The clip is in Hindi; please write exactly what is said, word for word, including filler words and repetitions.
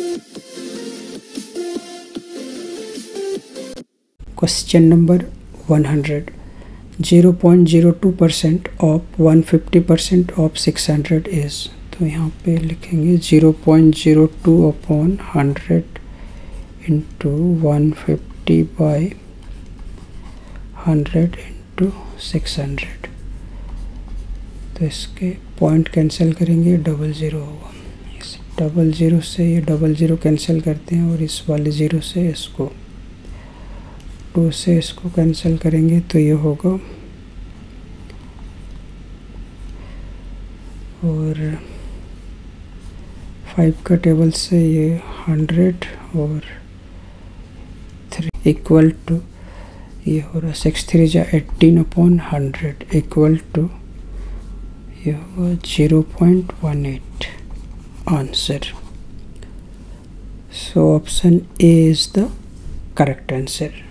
Question number one hundred. zero point zero two percent of one hundred fifty percent of six hundred is, तो यहाँ पे लिखेंगे zero point zero two upon one hundred into one hundred fifty by one hundred into six hundred. तो इसके पॉइंट कैंसिल करेंगे, डबल ज़ीरो होगा। इस डबल ज़ीरो से ये डबल ज़ीरो कैंसिल करते हैं और इस वाले ज़ीरो से इसको, टू से इसको कैंसिल करेंगे तो ये होगा, और फाइव का टेबल से ये हंड्रेड और थ्री इक्वल टू, ये हो रहा सिक्स थ्री जा eighteen upon hundred equal to, ये होगा zero point one eight answer. So option A is the correct answer.